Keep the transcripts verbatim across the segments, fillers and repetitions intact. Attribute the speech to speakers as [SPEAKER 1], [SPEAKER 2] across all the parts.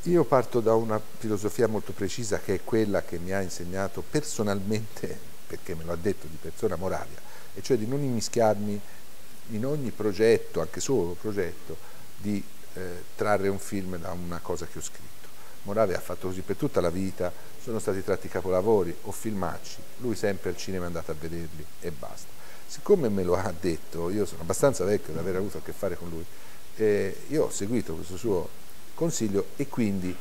[SPEAKER 1] Io parto da una filosofia molto precisa che è quella che mi ha insegnato personalmente, perché me lo ha detto di persona, Moravia, e cioè di non immischiarmi in ogni progetto, anche solo progetto, di eh, trarre un film da una cosa che ho scritto. Moravia ha fatto così per tutta la vita, sono stati tratti capolavori o filmacci, lui sempre al cinema è andato a vederli e basta. Siccome me lo ha detto, io sono abbastanza vecchio da aver avuto a che fare con lui, eh, io ho seguito questo suo consiglio e quindi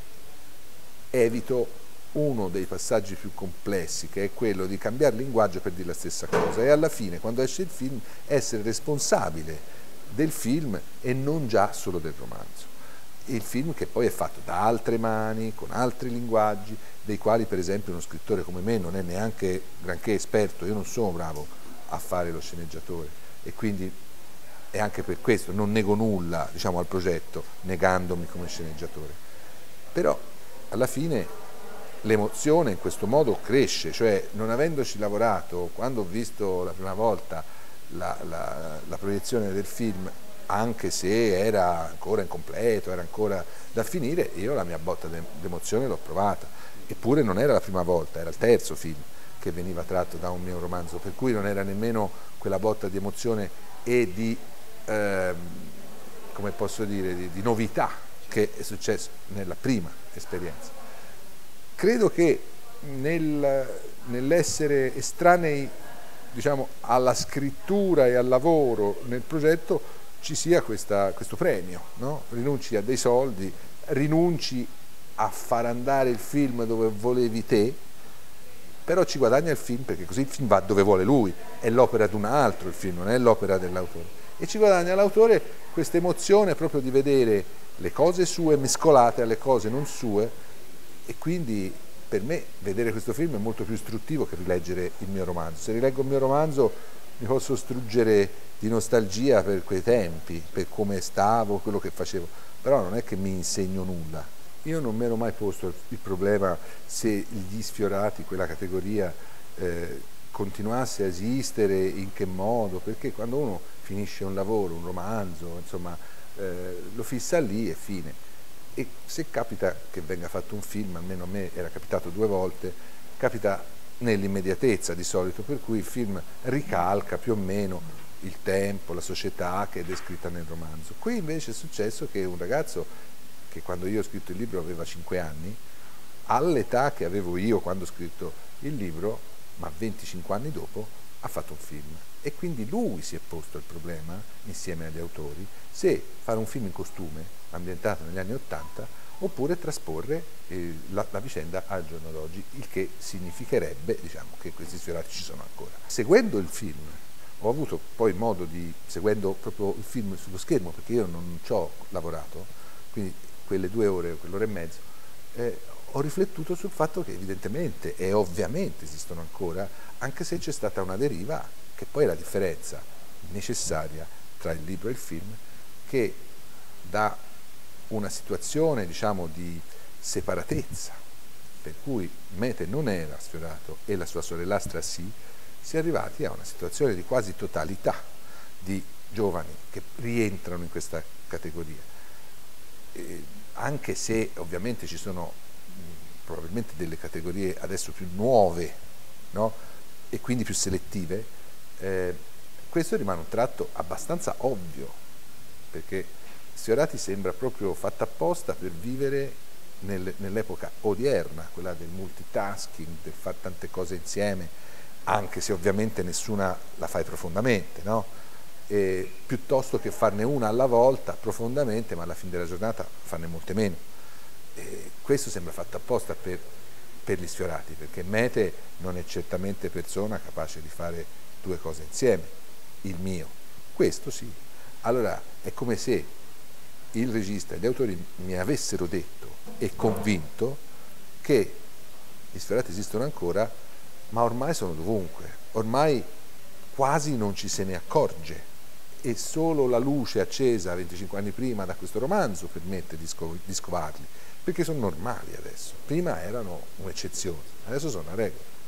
[SPEAKER 1] evito uno dei passaggi più complessi, che è quello di cambiare linguaggio per dire la stessa cosa, e alla fine, quando esce il film, essere responsabile del film e non già solo del romanzo. Il film che poi è fatto da altre mani, con altri linguaggi, dei quali per esempio uno scrittore come me non è neanche granché esperto, io non sono bravo a fare lo sceneggiatore e quindi è anche per questo non nego nulla, diciamo, al progetto, negandomi come sceneggiatore. Però alla fine l'emozione in questo modo cresce, cioè non avendoci lavorato, quando ho visto la prima volta la, la, la proiezione del film, anche se era ancora incompleto, era ancora da finire, io la mia botta d'emozione l'ho provata. Eppure non era la prima volta, era il terzo film che veniva tratto da un mio romanzo, per cui non era nemmeno quella botta di emozione e di, ehm, come posso dire, di, di novità che è successo nella prima esperienza. Credo che nel, nell'essere estranei, diciamo, alla scrittura e al lavoro nel progetto ci sia questa, questo premio, no? Rinunci a dei soldi, rinunci a far andare il film dove volevi te, però ci guadagna il film perché così il film va dove vuole lui, è l'opera di un altro il film, non è l'opera dell'autore. E ci guadagna l'autore questa emozione proprio di vedere le cose sue mescolate alle cose non sue, e quindi per me vedere questo film è molto più istruttivo che rileggere il mio romanzo. Se rileggo il mio romanzo mi posso struggere di nostalgia per quei tempi, per come stavo, quello che facevo, però non è che mi insegno nulla. Io non mi ero mai posto il problema se gli Sfiorati, quella categoria, eh, continuasse a esistere, in che modo, perché quando uno finisce un lavoro, un romanzo, insomma, eh, lo fissa lì e fine. E se capita che venga fatto un film, almeno a me era capitato due volte, capita nell'immediatezza di solito, per cui il film ricalca più o meno il tempo, la società che è descritta nel romanzo. Qui invece è successo che un ragazzo che quando io ho scritto il libro aveva cinque anni, all'età che avevo io quando ho scritto il libro, ma venticinque anni dopo, ha fatto un film. E quindi lui si è posto il problema, insieme agli autori, se fare un film in costume, ambientato negli anni Ottanta, oppure trasporre eh, la, la vicenda al giorno d'oggi, il che significherebbe, diciamo, che questi Sfiorati ci sono ancora. Seguendo il film, ho avuto poi modo di, seguendo proprio il film sullo schermo, perché io non ci ho lavorato, quindi quelle due ore, quell'ora e mezzo, eh, ho riflettuto sul fatto che evidentemente e ovviamente esistono ancora, anche se c'è stata una deriva, che poi è la differenza necessaria tra il libro e il film, che da una situazione, diciamo, di separatezza, per cui Mete non era Sfiorato e la sua sorellastra sì, si è arrivati a una situazione di quasi totalità di giovani che rientrano in questa categoria. Eh, anche se ovviamente ci sono mh, probabilmente delle categorie adesso più nuove, no? E quindi più selettive, eh, questo rimane un tratto abbastanza ovvio, perché Sfiorati sembra proprio fatta apposta per vivere nel, nell'epoca odierna, quella del multitasking, del fare tante cose insieme, anche se ovviamente nessuna la fai profondamente, no? Eh, piuttosto che farne una alla volta profondamente, ma alla fine della giornata farne molte meno. Eh, questo sembra fatto apposta per, per gli Sfiorati, perché Mete non è certamente persona capace di fare due cose insieme, il mio, questo sì. Allora è come se il regista e gli autori mi avessero detto e convinto che gli Sfiorati esistono ancora, ma ormai sono dovunque, ormai quasi non ci se ne accorge, e solo la luce accesa venticinque anni prima da questo romanzo permette di, sco di scovarli, perché sono normali adesso. Prima erano un'eccezione, adesso sono una regola.